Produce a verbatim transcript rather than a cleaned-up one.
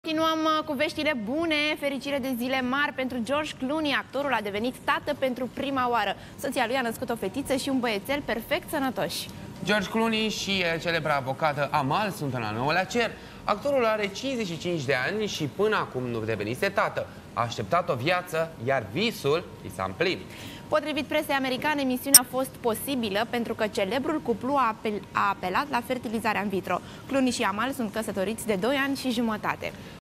Continuăm cu veștile bune, fericire de zile mari pentru George Clooney. Actorul a devenit tată pentru prima oară. Soția lui a născut o fetiță și un băiețel perfect sănătoși. George Clooney și celebra avocată Amal sunt în al nouălea cer. Actorul are cincizeci și cinci de ani și până acum nu devenise tată. A așteptat o viață, iar visul i s-a împlinit. Potrivit presei americane, misiunea a fost posibilă pentru că celebrul cuplu a, apel a apelat la fertilizarea în vitro. Clooney și Amal sunt căsătoriți de doi ani și jumătate.